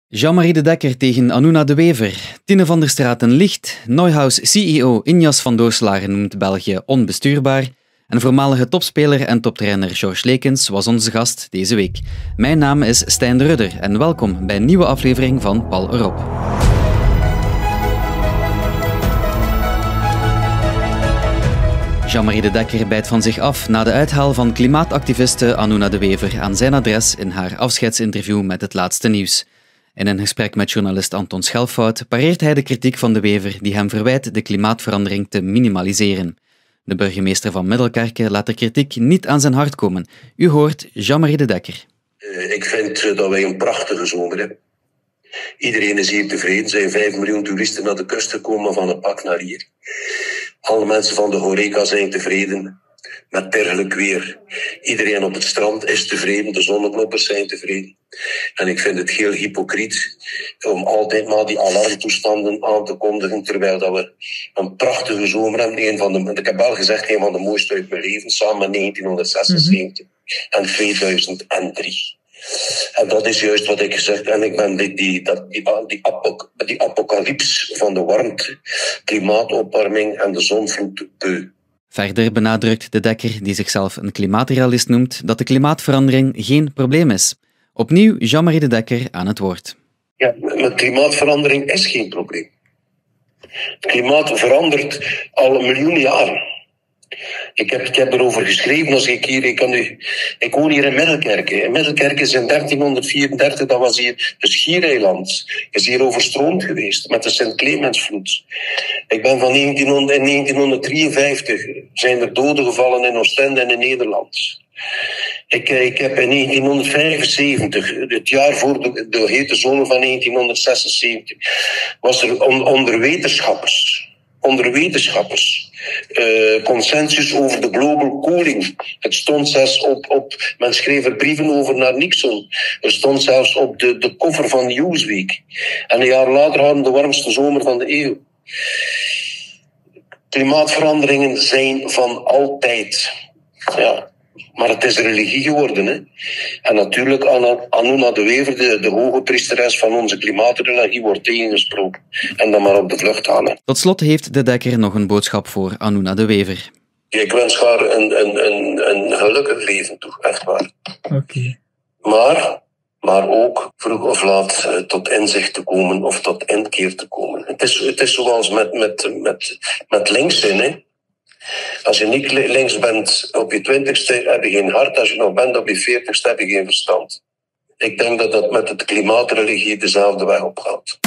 Jean-Marie de Dekker tegen Anuna de Wever. Tine van der Straten liegt. Neuhaus CEO Injas van Dooslaren noemt België onbestuurbaar. En voormalige topspeler en toptrainer George Lekens was onze gast deze week. Mijn naam is Stijn de Rudder en welkom bij een nieuwe aflevering van Pal Erop. Jean-Marie de Dekker bijt van zich af na de uithaal van klimaatactiviste Anuna de Wever aan zijn adres in haar afscheidsinterview met Het Laatste Nieuws. In een gesprek met journalist Anton Schelfhout pareert hij de kritiek van de Wever die hem verwijt de klimaatverandering te minimaliseren. De burgemeester van Middelkerke laat de kritiek niet aan zijn hart komen. U hoort Jean-Marie de Dekker. Ik vind dat wij een prachtige zomer hebben. Iedereen is hier tevreden. Er zijn 5 miljoen toeristen naar de kust gekomen van een pak naar hier. Alle mensen van de horeca zijn tevreden met dergelijk weer. Iedereen op het strand is tevreden, de zonneknoppers zijn tevreden. En ik vind het heel hypocriet om altijd maar die alarmtoestanden aan te kondigen, terwijl dat we een prachtige zomer hebben. Ik heb al gezegd, een van de mooiste uit mijn leven, samen met 1976 en 2003. En dat is juist wat ik gezegd heb. En ik ben die apocalyps van de warmte, klimaatopwarming en de zonvloed beu. Verder benadrukt de Dekker, die zichzelf een klimaatrealist noemt, dat de klimaatverandering geen probleem is. Opnieuw Jean-Marie de Dekker aan het woord. Ja, met klimaatverandering is geen probleem. Het klimaat verandert al miljoenen jaren. Ik heb erover geschreven als ik woon hier in Middelkerke. In Middelkerke is in 1334, dat was hier een schiereiland. Is hier overstroomd geweest met de Sint-Clemensvloed. Ik ben van 1953 zijn er doden gevallen in Oostende en in Nederland. Ik heb in 1975, het jaar voor de hete zomer van 1976, was er onder wetenschappers consensus over de global cooling. Het stond zelfs op men schreef er brieven over naar Nixon. Er stond zelfs op de cover van Newsweek. En een jaar later hadden we de warmste zomer van de eeuw. Klimaatveranderingen zijn van altijd. Ja. Maar het is religie geworden. Hè? En natuurlijk, Anuna de Wever, de hoge priesteres van onze klimaatreligie, wordt tegengesproken. En dan maar op de vlucht gaan. Hè. Tot slot heeft de Dekker nog een boodschap voor Anuna de Wever. Ik wens haar een gelukkig leven toe, echt waar. Okay. Maar ook vroeg of laat tot inzicht te komen of tot inkeer te komen. Het is zoals met links in, hè. Als je niet links bent op je 20ste, heb je geen hart. Als je nog bent op je 40ste, heb je geen verstand. Ik denk dat dat met het klimaatreligie dezelfde weg opgaat.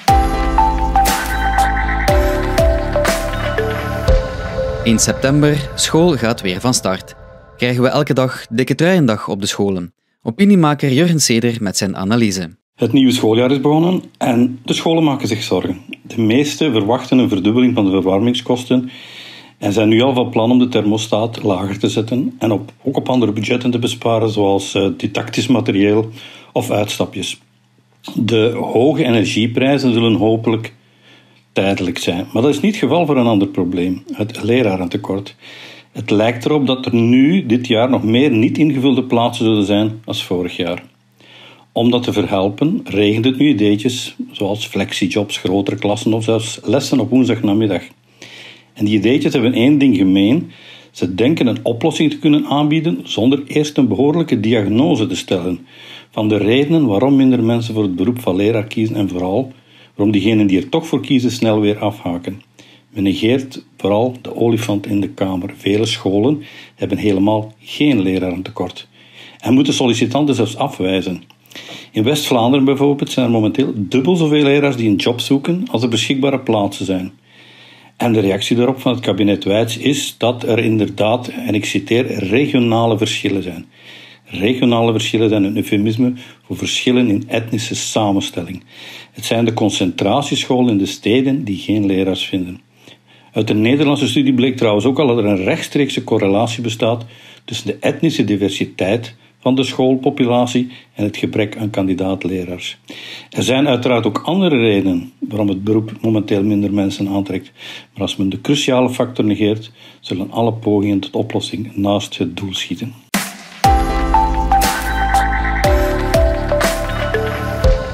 In september, school gaat weer van start. Krijgen we elke dag dikke truiendag op de scholen. Opiniemaker Jurgen Seder met zijn analyse. Het nieuwe schooljaar is begonnen en de scholen maken zich zorgen. De meesten verwachten een verdubbeling van de verwarmingskosten en zijn nu al van plan om de thermostaat lager te zetten en ook op andere budgetten te besparen, zoals didactisch materieel of uitstapjes. De hoge energieprijzen zullen hopelijk tijdelijk zijn. Maar dat is niet het geval voor een ander probleem, het lerarentekort. Het lijkt erop dat er nu, dit jaar, nog meer niet ingevulde plaatsen zullen zijn als vorig jaar. Om dat te verhelpen, regent het nu ideetjes, zoals flexijobs, grotere klassen of zelfs lessen op woensdagnamiddag. En die ideetjes hebben één ding gemeen. Ze denken een oplossing te kunnen aanbieden zonder eerst een behoorlijke diagnose te stellen van de redenen waarom minder mensen voor het beroep van leraar kiezen en vooral waarom diegenen die er toch voor kiezen snel weer afhaken. Men negeert vooral de olifant in de kamer. Vele scholen hebben helemaal geen lerarentekort en moeten sollicitanten zelfs afwijzen. In West-Vlaanderen bijvoorbeeld zijn er momenteel dubbel zoveel leraars die een job zoeken als er beschikbare plaatsen zijn. En de reactie daarop van het kabinet Wijts is dat er inderdaad, en ik citeer, regionale verschillen zijn. Regionale verschillen zijn een eufemisme voor verschillen in etnische samenstelling. Het zijn de concentratiescholen in de steden die geen leraars vinden. Uit een Nederlandse studie bleek trouwens ook al dat er een rechtstreekse correlatie bestaat tussen de etnische diversiteit van de schoolpopulatie en het gebrek aan kandidaat-leraars. Er zijn uiteraard ook andere redenen waarom het beroep momenteel minder mensen aantrekt. Maar als men de cruciale factor negeert, zullen alle pogingen tot oplossing naast het doel schieten. De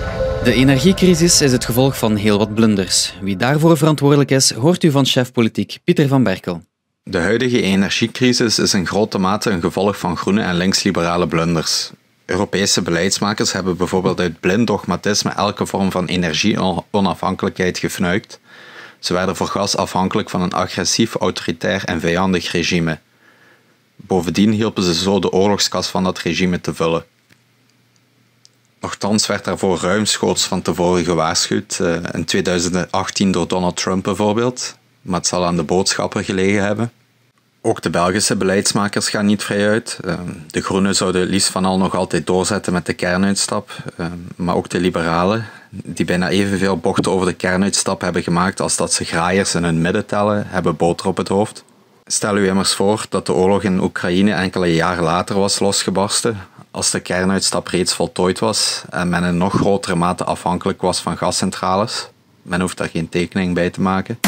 De energiecrisis is het gevolg van heel wat blunders. Wie daarvoor verantwoordelijk is, hoort u van chef politiek Pieter van Berkel. De huidige energiecrisis is in grote mate een gevolg van groene en linksliberale blunders. Europese beleidsmakers hebben bijvoorbeeld uit blind dogmatisme elke vorm van energie-onafhankelijkheid gefnuikt. Ze werden voor gas afhankelijk van een agressief, autoritair en vijandig regime. Bovendien hielpen ze zo de oorlogskas van dat regime te vullen. Nochtans werd daarvoor ruimschoots van tevoren gewaarschuwd, in 2018 door Donald Trump bijvoorbeeld, maar het zal aan de boodschapper gelegen hebben. Ook de Belgische beleidsmakers gaan niet vrij uit. De Groenen zouden liefst van al nog altijd doorzetten met de kernuitstap, maar ook de liberalen, die bijna evenveel bochten over de kernuitstap hebben gemaakt als dat ze graaiers in hun midden tellen, hebben boter op het hoofd. Stel u immers voor dat de oorlog in Oekraïne enkele jaren later was losgebarsten, als de kernuitstap reeds voltooid was en men in nog grotere mate afhankelijk was van gascentrales. Men hoeft daar geen tekening bij te maken.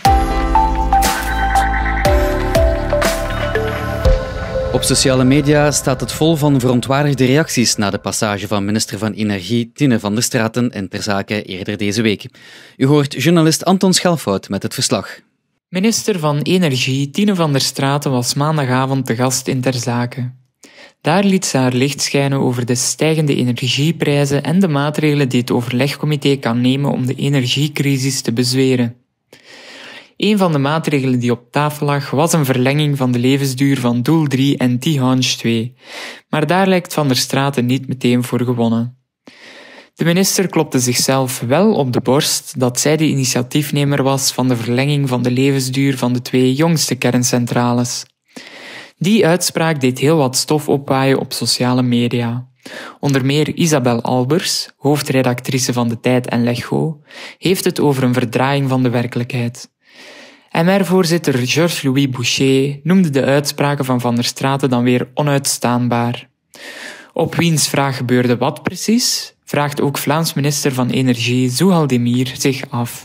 Op sociale media staat het vol van verontwaardigde reacties na de passage van minister van Energie Tine van der Straten in Ter Zaken eerder deze week. U hoort journalist Anton Schelfhout met het verslag. Minister van Energie Tine van der Straten was maandagavond te gast in Ter Zaken. Daar liet ze haar licht schijnen over de stijgende energieprijzen en de maatregelen die het overlegcomité kan nemen om de energiecrisis te bezweren. Een van de maatregelen die op tafel lag was een verlenging van de levensduur van Doel 3 en Tihange 2, maar daar lijkt Van der Straten niet meteen voor gewonnen. De minister klopte zichzelf wel op de borst dat zij de initiatiefnemer was van de verlenging van de levensduur van de 2 jongste kerncentrales. Die uitspraak deed heel wat stof opwaaien op sociale media. Onder meer Isabel Albers, hoofdredactrice van De Tijd en Lecho, heeft het over een verdraaiing van de werkelijkheid. MR-voorzitter Georges-Louis Boucher noemde de uitspraken van der Straten dan weer onuitstaanbaar. Op wiens vraag gebeurde wat precies, vraagt ook Vlaams minister van Energie Zouhal Demir zich af.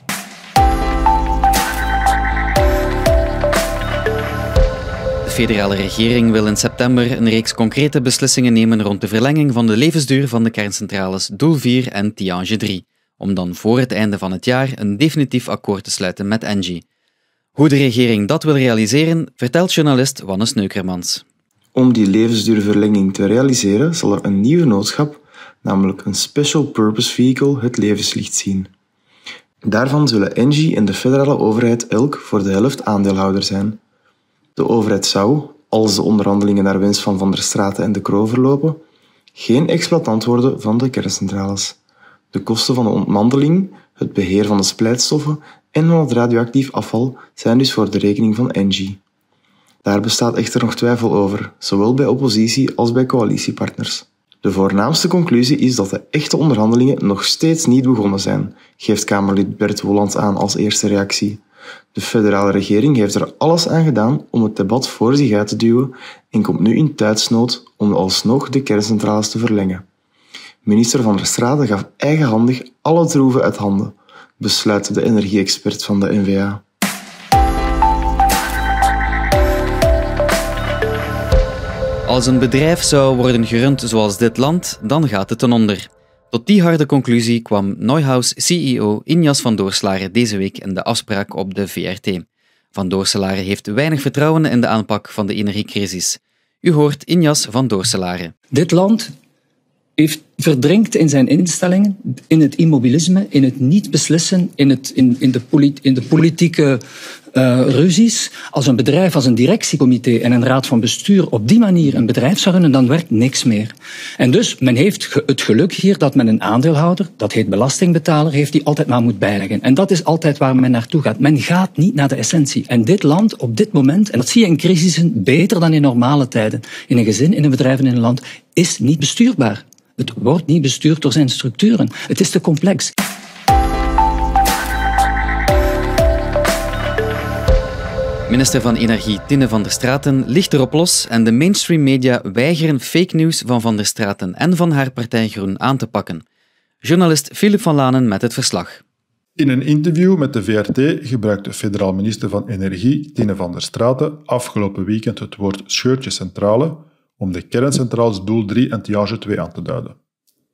De federale regering wil in september een reeks concrete beslissingen nemen rond de verlenging van de levensduur van de kerncentrales Doel 4 en Tihange 3, om dan voor het einde van het jaar een definitief akkoord te sluiten met Engie. Hoe de regering dat wil realiseren, vertelt journalist Wannes Neukermans. Om die levensduurverlenging te realiseren zal er een nieuwe noodschap, namelijk een Special Purpose Vehicle, het levenslicht zien. Daarvan zullen Engie en de federale overheid elk voor de helft aandeelhouder zijn. De overheid zou, als de onderhandelingen naar wens van der Straten en De Croo verlopen, geen exploitant worden van de kerncentrales. De kosten van de ontmanteling, het beheer van de splijtstoffen en van het radioactief afval zijn dus voor de rekening van Engie. Daar bestaat echter nog twijfel over, zowel bij oppositie als bij coalitiepartners. De voornaamste conclusie is dat de echte onderhandelingen nog steeds niet begonnen zijn, geeft Kamerlid Bert Wolans aan als eerste reactie. De federale regering heeft er alles aan gedaan om het debat voor zich uit te duwen en komt nu in tijdsnood om alsnog de kerncentrales te verlengen. Minister Van der Straten gaf eigenhandig alle troeven uit handen, besluit de energie-expert van de N-VA. Als een bedrijf zou worden gerund zoals dit land, dan gaat het ten onder. Tot die harde conclusie kwam Neuhaus-CEO Injas van Doorslare deze week in de afspraak op de VRT. Van Doorslare heeft weinig vertrouwen in de aanpak van de energiecrisis. U hoort Injas van Doorslare. Dit land verdrinkt in zijn instellingen, in het immobilisme, in het niet beslissen, in de politieke ruzies. Als een bedrijf, als een directiecomité en een raad van bestuur op die manier een bedrijf zou runnen, dan werkt niks meer. En dus, men heeft het geluk hier dat men een aandeelhouder, dat heet belastingbetaler, heeft die altijd maar moet bijleggen. En dat is altijd waar men naartoe gaat. Men gaat niet naar de essentie. En dit land, op dit moment, en dat zie je in crisissen beter dan in normale tijden, in een gezin, in een bedrijf en in een land, is niet bestuurbaar. Het wordt niet bestuurd door zijn structuren. Het is te complex. Minister van Energie Tine van der Straten ligt erop los en de mainstream media weigeren fake news van der Straten en van haar partij Groen aan te pakken. Journalist Philip van Lanen met het verslag. In een interview met de VRT gebruikte federaal minister van Energie Tine van der Straten afgelopen weekend het woord scheurtje centrale om de kerncentrales Doel 3 en Tihange 2 aan te duiden.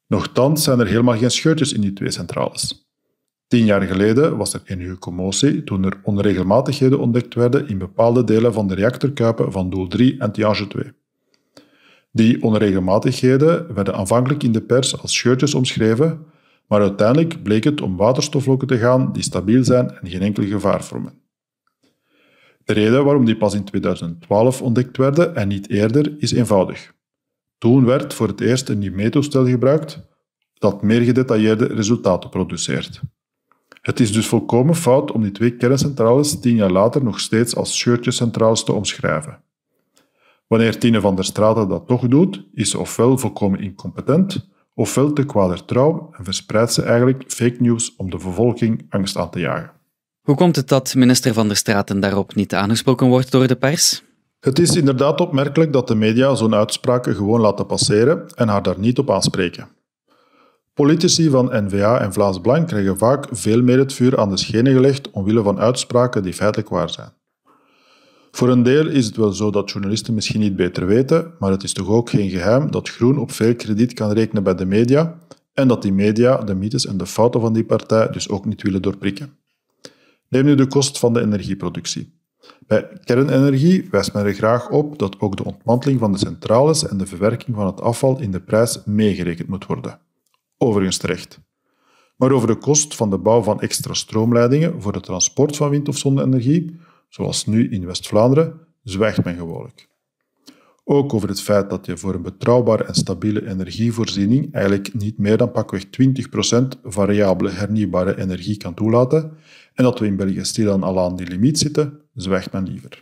Nochtans zijn er helemaal geen scheurtjes in die twee centrales. 10 jaar geleden was er enige commotie toen er onregelmatigheden ontdekt werden in bepaalde delen van de reactorkuipen van Doel 3 en Tihange 2. Die onregelmatigheden werden aanvankelijk in de pers als scheurtjes omschreven, maar uiteindelijk bleek het om waterstofvlokken te gaan die stabiel zijn en geen enkel gevaar vormen. De reden waarom die pas in 2012 ontdekt werden en niet eerder is eenvoudig. Toen werd voor het eerst een nieuw meettoestel gebruikt dat meer gedetailleerde resultaten produceert. Het is dus volkomen fout om die twee kerncentrales 10 jaar later nog steeds als scheurtjescentrales te omschrijven. Wanneer Tine van der Straten dat toch doet, is ze ofwel volkomen incompetent, ofwel te kwadertrouw en verspreidt ze eigenlijk fake news om de bevolking angst aan te jagen. Hoe komt het dat minister Van der Straten daarop niet aangesproken wordt door de pers? Het is inderdaad opmerkelijk dat de media zo'n uitspraken gewoon laten passeren en haar daar niet op aanspreken. Politici van N-VA en Vlaams Belang krijgen vaak veel meer het vuur aan de schenen gelegd omwille van uitspraken die feitelijk waar zijn. Voor een deel is het wel zo dat journalisten misschien niet beter weten, maar het is toch ook geen geheim dat Groen op veel krediet kan rekenen bij de media en dat die media de mythes en de fouten van die partij dus ook niet willen doorprikken. Neem nu de kost van de energieproductie. Bij kernenergie wijst men er graag op dat ook de ontmanteling van de centrales en de verwerking van het afval in de prijs meegerekend moet worden. Overigens terecht. Maar over de kost van de bouw van extra stroomleidingen voor het transport van wind- of zonne-energie, zoals nu in West-Vlaanderen, zwijgt men gewoonlijk. Ook over het feit dat je voor een betrouwbare en stabiele energievoorziening eigenlijk niet meer dan pakweg 20% variabele hernieuwbare energie kan toelaten en dat we in België stilaan al aan die limiet zitten, zwijgt men liever.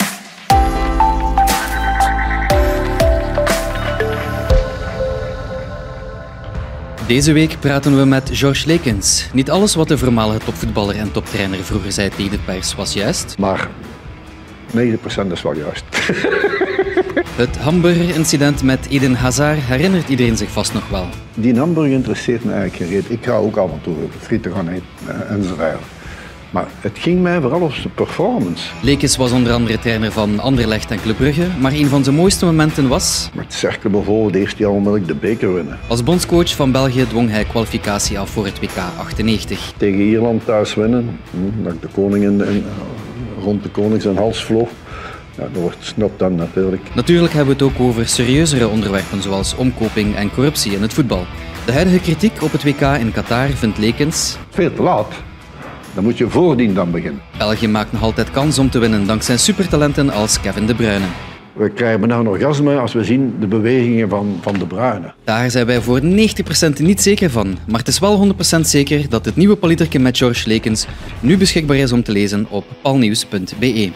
Deze week praten we met Georges Lekens. Niet alles wat de voormalige topvoetballer en toptrainer vroeger zei tegen de pers was juist. Maar 90% is wel juist. Het hamburger-incident met Eden Hazard herinnert iedereen zich vast nog wel. Die hamburger interesseert me eigenlijk geen reet. Ik ga ook af en toe frieten gaan eten enzovoort. Maar het ging mij vooral op zijn performance. Lekens was onder andere trainer van Anderlecht en Club Brugge, maar een van zijn mooiste momenten was... Met Cercle bijvoorbeeld, het eerste jaar onmiddellijk de beker winnen. Als bondscoach van België dwong hij kwalificatie af voor het WK 98. Tegen Ierland thuis winnen, dat ik de koning rond de koning zijn hals vloog. Ja, dat wordt snap dan natuurlijk. Natuurlijk hebben we het ook over serieuzere onderwerpen zoals omkoping en corruptie in het voetbal. De huidige kritiek op het WK in Qatar vindt Lekens... Veel te laat. Dan moet je voordien dan beginnen. België maakt nog altijd kans om te winnen dankzij supertalenten als Kevin De Bruyne. We krijgen bijna een orgasme als we zien de bewegingen van De Bruyne. Daar zijn wij voor 90% niet zeker van. Maar het is wel 100% zeker dat het nieuwe Politkerke met Georges Lekens nu beschikbaar is om te lezen op palnieuws.be.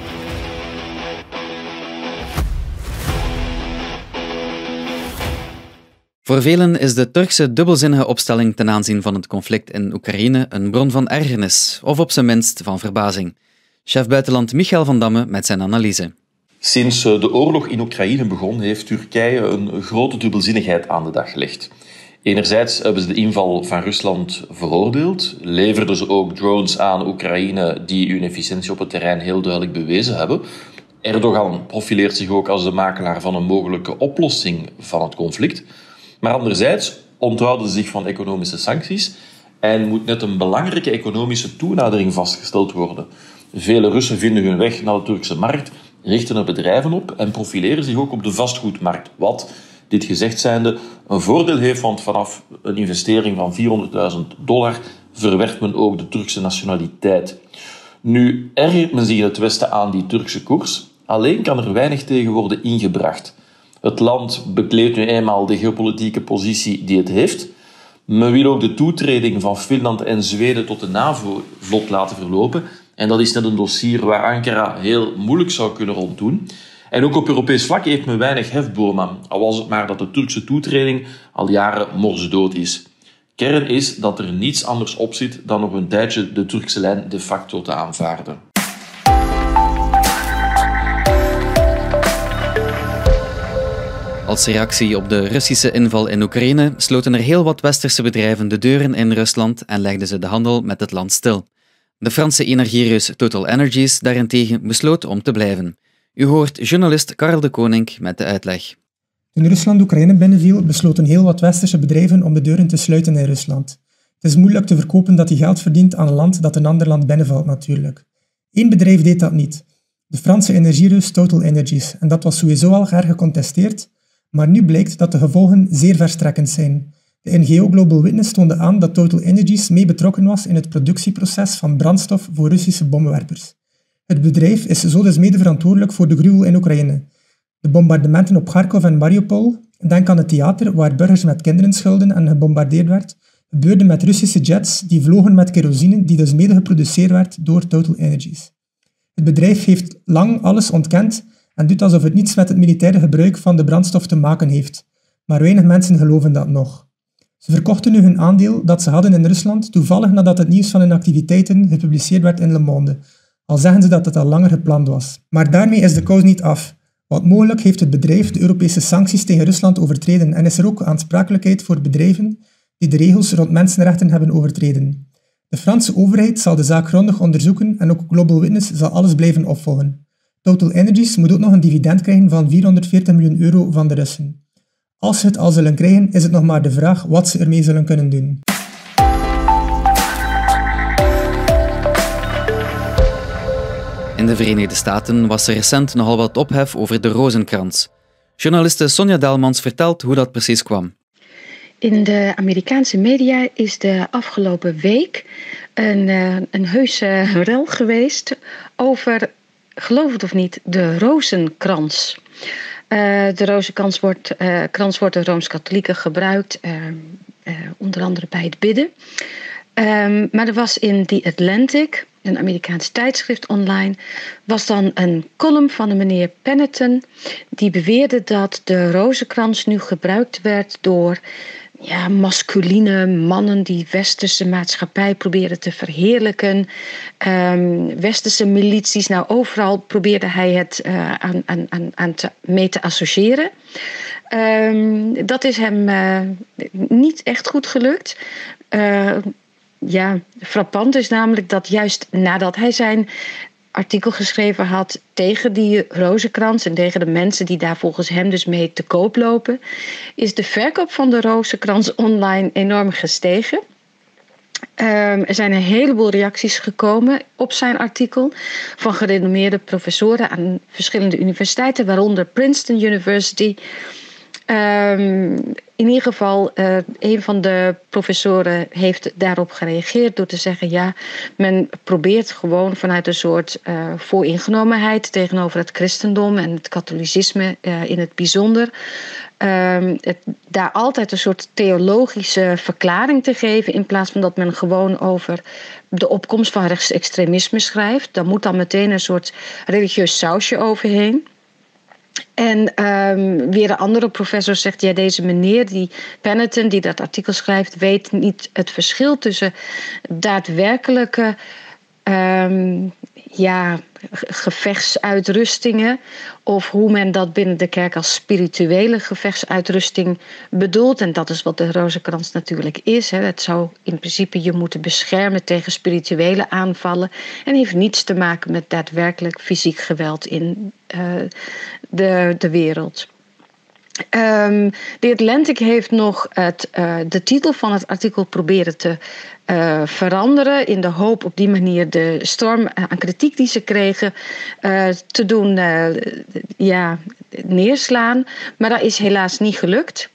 Voor velen is de Turkse dubbelzinnige opstelling ten aanzien van het conflict in Oekraïne een bron van ergernis, of op zijn minst van verbazing. Chef buitenland Michael van Damme met zijn analyse. Sinds de oorlog in Oekraïne begon, heeft Turkije een grote dubbelzinnigheid aan de dag gelegd. Enerzijds hebben ze de inval van Rusland veroordeeld, leverden ze ook drones aan Oekraïne die hun efficiëntie op het terrein heel duidelijk bewezen hebben. Erdogan profileert zich ook als de makelaar van een mogelijke oplossing van het conflict. Maar anderzijds onthouden ze zich van economische sancties en moet net een belangrijke economische toenadering vastgesteld worden. Vele Russen vinden hun weg naar de Turkse markt, richten er bedrijven op en profileren zich ook op de vastgoedmarkt. Wat, dit gezegd zijnde, een voordeel heeft, want vanaf een investering van $400.000 verwerft men ook de Turkse nationaliteit. Nu ergert men zich in het Westen aan die Turkse koers, alleen kan er weinig tegen worden ingebracht. Het land bekleedt nu eenmaal de geopolitieke positie die het heeft. Men wil ook de toetreding van Finland en Zweden tot de NAVO vlot laten verlopen. En dat is net een dossier waar Ankara heel moeilijk zou kunnen ronddoen. En ook op Europees vlak heeft men weinig hefbomen, al was het maar dat de Turkse toetreding al jaren morsdood is. Kern is dat er niets anders op zit dan nog een tijdje de Turkse lijn de facto te aanvaarden. Als reactie op de Russische inval in Oekraïne sloten er heel wat westerse bedrijven de deuren in Rusland en legden ze de handel met het land stil. De Franse energiereus Total Energies daarentegen besloot om te blijven. U hoort journalist Karel de Koning met de uitleg. Toen Rusland Oekraïne binnenviel, besloten heel wat westerse bedrijven om de deuren te sluiten in Rusland. Het is moeilijk te verkopen dat je geld verdient aan een land dat een ander land binnenvalt natuurlijk. Eén bedrijf deed dat niet. De Franse energiereus Total Energies. En dat was sowieso al erg gecontesteerd, maar nu blijkt dat de gevolgen zeer verstrekkend zijn. De NGO Global Witness toonde aan dat Total Energies mee betrokken was in het productieproces van brandstof voor Russische bommenwerpers. Het bedrijf is zo dus mede verantwoordelijk voor de gruwel in Oekraïne. De bombardementen op Kharkov en Mariupol, denk aan het theater waar burgers met kinderen schulden en gebombardeerd werd, gebeurde met Russische jets die vlogen met kerosine die dus mede geproduceerd werd door Total Energies. Het bedrijf heeft lang alles ontkend en doet alsof het niets met het militaire gebruik van de brandstof te maken heeft. Maar weinig mensen geloven dat nog. Ze verkochten nu hun aandeel dat ze hadden in Rusland toevallig nadat het nieuws van hun activiteiten gepubliceerd werd in Le Monde, al zeggen ze dat het al langer gepland was. Maar daarmee is de kous niet af. Want mogelijk heeft het bedrijf de Europese sancties tegen Rusland overtreden en is er ook aansprakelijkheid voor bedrijven die de regels rond mensenrechten hebben overtreden. De Franse overheid zal de zaak grondig onderzoeken en ook Global Witness zal alles blijven opvolgen. Total Energies moet ook nog een dividend krijgen van 440 miljoen euro van de Russen. Als ze het al zullen krijgen, is het nog maar de vraag wat ze ermee zullen kunnen doen. In de Verenigde Staten was er recent nogal wat ophef over de rozenkrans. Journaliste Sonja Delmans vertelt hoe dat precies kwam. In de Amerikaanse media is de afgelopen week een heuse rel geweest over, geloof het of niet, de rozenkrans. De rozenkrans wordt door Rooms-Katholieken gebruikt, onder andere bij het bidden. Maar er was in The Atlantic, een Amerikaans tijdschrift online, was dan een column van een meneer Penneton die beweerde dat de rozenkrans nu gebruikt werd door masculine mannen die westerse maatschappij proberen te verheerlijken. Westerse milities, nou overal probeerde hij het mee te associëren. Dat is hem niet echt goed gelukt. Frappant is namelijk dat juist nadat hij zijn artikel geschreven had tegen die rozenkrans en tegen de mensen die daar volgens hem dus mee te koop lopen, is de verkoop van de rozenkrans online enorm gestegen. Er zijn een heleboel reacties gekomen op zijn artikel van gerenommeerde professoren aan verschillende universiteiten, waaronder Princeton University. In ieder geval, een van de professoren heeft daarop gereageerd door te zeggen, men probeert gewoon vanuit een soort vooringenomenheid tegenover het christendom en het katholicisme in het bijzonder, daar altijd een soort theologische verklaring te geven in plaats van dat men gewoon over de opkomst van rechtsextremisme schrijft. Daar moet dan meteen een soort religieus sausje overheen. En weer een andere professor zegt, deze meneer, die Penneton, die dat artikel schrijft, weet niet het verschil tussen daadwerkelijke gevechtsuitrustingen of hoe men dat binnen de kerk als spirituele gevechtsuitrusting bedoelt. En dat is wat de rozenkrans natuurlijk is. Het zou in principe je moeten beschermen tegen spirituele aanvallen en heeft niets te maken met daadwerkelijk fysiek geweld in de wereld. The Atlantic heeft nog de titel van het artikel proberen te veranderen in de hoop op die manier de storm aan kritiek die ze kregen te doen neerslaan. Maar dat is helaas niet gelukt.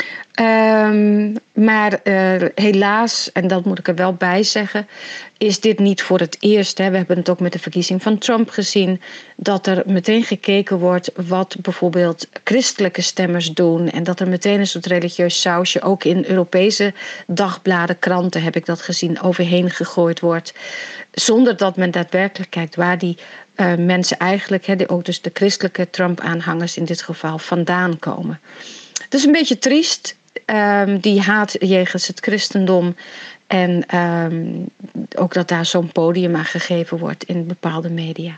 Maar helaas, en dat moet ik er wel bij zeggen, is dit niet voor het eerst. We hebben het ook met de verkiezing van Trump gezien, dat er meteen gekeken wordt wat bijvoorbeeld christelijke stemmers doen en dat er meteen een soort religieus sausje, ook in Europese dagbladen, kranten heb ik dat gezien, overheen gegooid wordt. Zonder dat men daadwerkelijk kijkt waar die mensen eigenlijk, ook dus de christelijke Trump-aanhangers in dit geval, vandaan komen. Het is een beetje triest, die haat jegens het christendom en ook dat daar zo'n podium aan gegeven wordt in bepaalde media.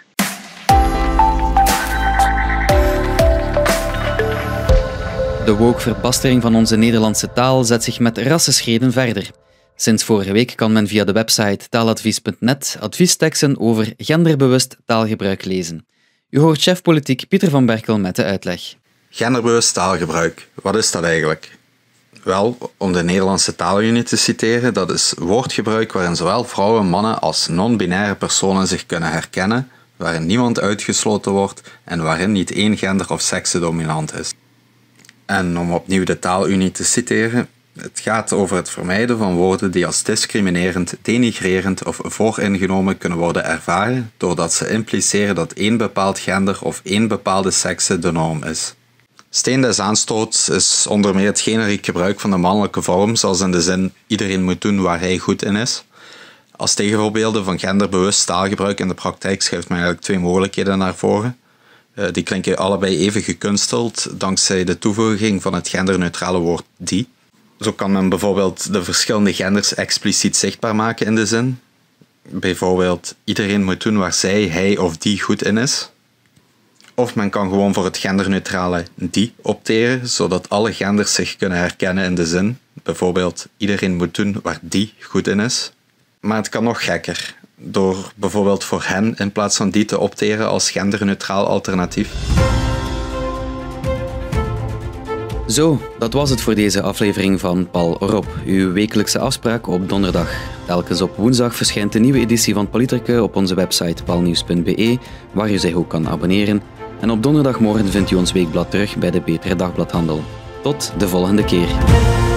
De woke-verbastering van onze Nederlandse taal zet zich met rassenschreden verder. Sinds vorige week kan men via de website taaladvies.net adviesteksten over genderbewust taalgebruik lezen. U hoort chef politiek Pieter van Berkel met de uitleg. Genderbewust taalgebruik. Wat is dat eigenlijk? Wel, om de Nederlandse Taalunie te citeren, dat is woordgebruik waarin zowel vrouwen, mannen als non-binaire personen zich kunnen herkennen, waarin niemand uitgesloten wordt en waarin niet één gender of sekse dominant is. En om opnieuw de Taalunie te citeren, het gaat over het vermijden van woorden die als discriminerend, denigrerend of vooringenomen kunnen worden ervaren, doordat ze impliceren dat één bepaald gender of één bepaalde sekse de norm is. Steen des aanstoots is onder meer het generiek gebruik van de mannelijke vorm, zoals in de zin iedereen moet doen waar hij goed in is. Als tegenvoorbeelden van genderbewust taalgebruik in de praktijk schuift men eigenlijk 2 mogelijkheden naar voren. Die klinken allebei even gekunsteld, dankzij de toevoeging van het genderneutrale woord die. Zo kan men bijvoorbeeld de verschillende genders expliciet zichtbaar maken in de zin. Bijvoorbeeld, iedereen moet doen waar zij, hij of die goed in is. Of men kan gewoon voor het genderneutrale die opteren, zodat alle genders zich kunnen herkennen in de zin. Bijvoorbeeld, iedereen moet doen waar die goed in is. Maar het kan nog gekker, door bijvoorbeeld voor hen in plaats van die te opteren als genderneutraal alternatief. Zo, dat was het voor deze aflevering van Pal Orop, uw wekelijkse afspraak op donderdag. Telkens op woensdag verschijnt de nieuwe editie van Politrukken op onze website palnieuws.be, waar u zich ook kan abonneren. En op donderdagmorgen vindt u ons weekblad terug bij de Betere Dagbladhandel. Tot de volgende keer.